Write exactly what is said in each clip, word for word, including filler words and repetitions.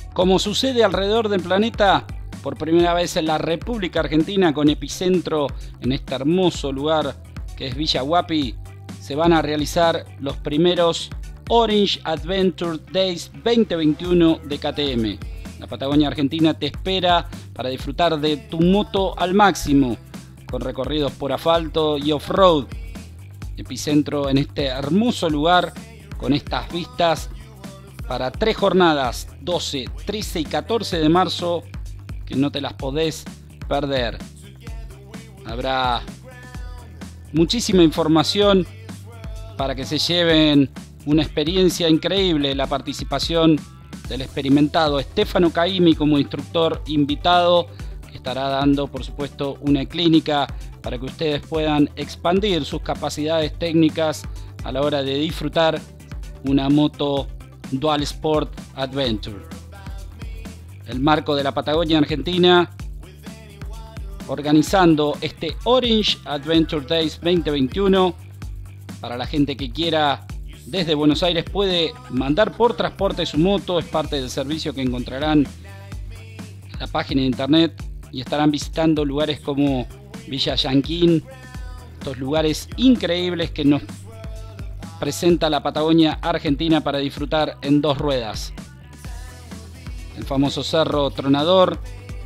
Como sucede alrededor del planeta, por primera vez en la República Argentina, con epicentro en este hermoso lugar que es Villa Huapi, se van a realizar los primeros Orange Adventure Days veinte veintiuno de K T M. La Patagonia Argentina te espera para disfrutar de tu moto al máximo, con recorridos por asfalto y off-road. Epicentro en este hermoso lugar, con estas vistas para tres jornadas, doce, trece y catorce de marzo, que no te las podés perder. Habrá muchísima información para que se lleven una experiencia increíble. La participación del experimentado Stefano Caimi como instructor invitado, que estará dando, por supuesto, una clínica para que ustedes puedan expandir sus capacidades técnicas a la hora de disfrutar una moto Dual Sport Adventure. El marco de la Patagonia Argentina organizando este Orange Adventure Days veinte veintiuno. Para la gente que quiera, desde Buenos Aires puede mandar por transporte su moto. Es parte del servicio que encontrarán en la página de internet, y estarán visitando lugares como Villa Yanquín, estos lugares increíbles que nos presenta la Patagonia Argentina para disfrutar en dos ruedas. El famoso Cerro Tronador,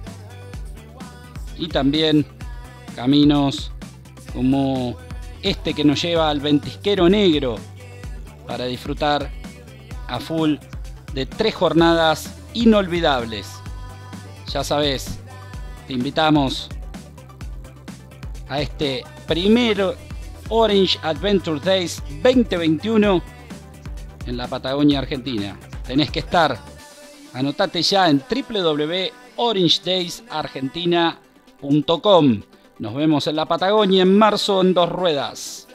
y también caminos como este que nos lleva al Ventisquero Negro para disfrutar a full de tres jornadas inolvidables. Ya sabes, te invitamos a este primero Orange Adventure Days veinte veintiuno en la Patagonia Argentina. Tenés que estar. Anotate ya en w w w punto orange days argentina punto com. Nos vemos en la Patagonia en marzo en dos ruedas.